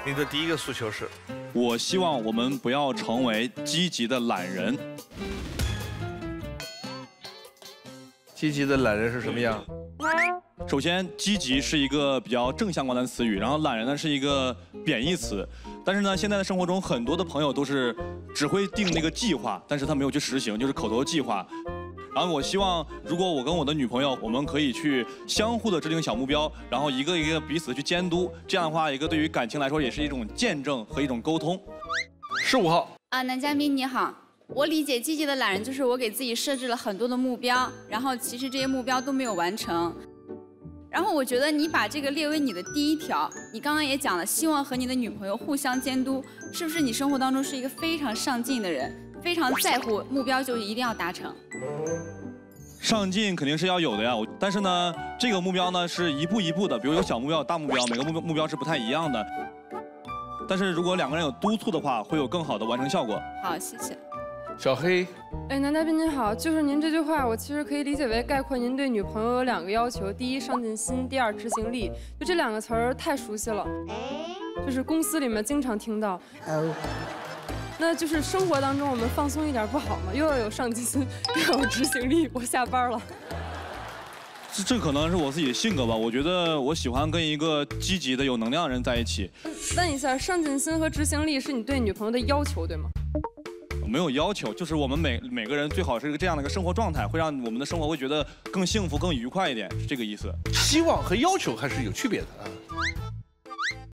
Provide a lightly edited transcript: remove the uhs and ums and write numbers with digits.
你的第一个诉求是？ 我希望我们不要成为积极的懒人。 积极的懒人是什么样？ 首先，积极是一个比较正相关的词语，然后懒人呢是一个贬义词。但是呢，现在的生活中很多的朋友都是只会定那个计划，但是他没有去实行，就是口头计划。然后我希望，如果我跟我的女朋友，我们可以去相互的制定小目标，然后一个一个彼此去监督。这样的话，一个对于感情来说也是一种见证和一种沟通。 15号啊，男嘉宾你好。我理解积极的懒人就是我给自己设置了很多的目标，然后其实这些目标都没有完成。然后我觉得你把这个列为你的第一条，你刚刚也讲了，希望和你的女朋友互相监督，是不是你生活当中是一个非常上进的人，非常在乎目标就一定要达成？ 上进肯定是要有的呀，但是呢，这个目标呢是一步一步的，比如有小目标、有大目标，每个目标是不太一样的。但是如果两个人有督促的话，会有更好的完成效果。 好，谢谢。 小黑， 哎，男嘉宾您好，就是您这句话，我其实可以理解为概括您对女朋友有2个要求：第一，上进心；第2，执行力。就这2个词儿太熟悉了，就是公司里面经常听到。那就是生活当中我们放松一点不好吗？又要有上进心，又要有执行力。我下班了。 这可能是我自己的性格吧，我觉得我喜欢跟一个积极的、有能量的人在一起。 问一下，上进心和执行力是你对女朋友的要求，对吗？ 没有要求，就是我们每个人最好是一个这样的一个生活状态，会让我们的生活会觉得更幸福、更愉快一点，是这个意思。 希望和要求还是有区别的啊。